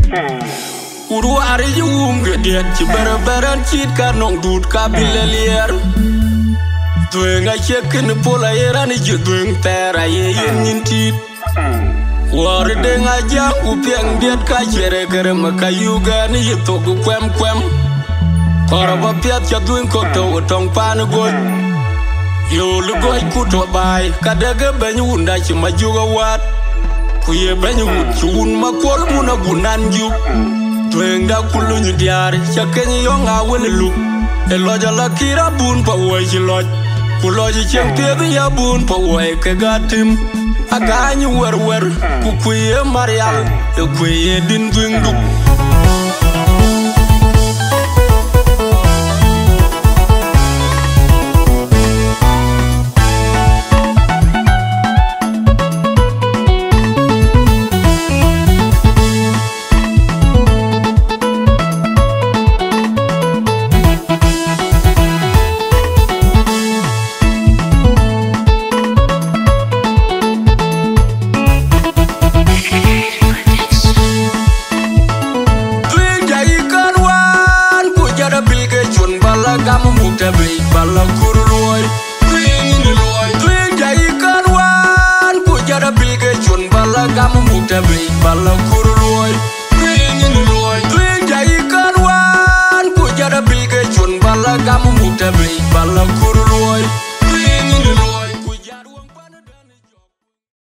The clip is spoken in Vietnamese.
Uru ari gediet ci beran cit ka nong dut ka bilelier Tuenga chekin pola yerani jidweng tera ye yin tit Wari denga jang upiang diet ka chere kere maka yuga ni yitoku kwem Koraba piat cha dueng kokto utong pan goy Yo lugoy kuto bay kadege benyu unda ci majuga wat Kuye benyu chun makol muna gunan juk Tuenga kulu nyudiari chakenyi yonga wele luk Eloja la kira bun pa woy chiloj Kuloji cheng tebi ya bun pa woy ke gatim Aganyi wer kukuye marial kuye din dueng duk Kamu muda baik bala kuruloy Twing loy Twing jai karwan Ku jada bilge chun bala kamu muda baik bala kuruloy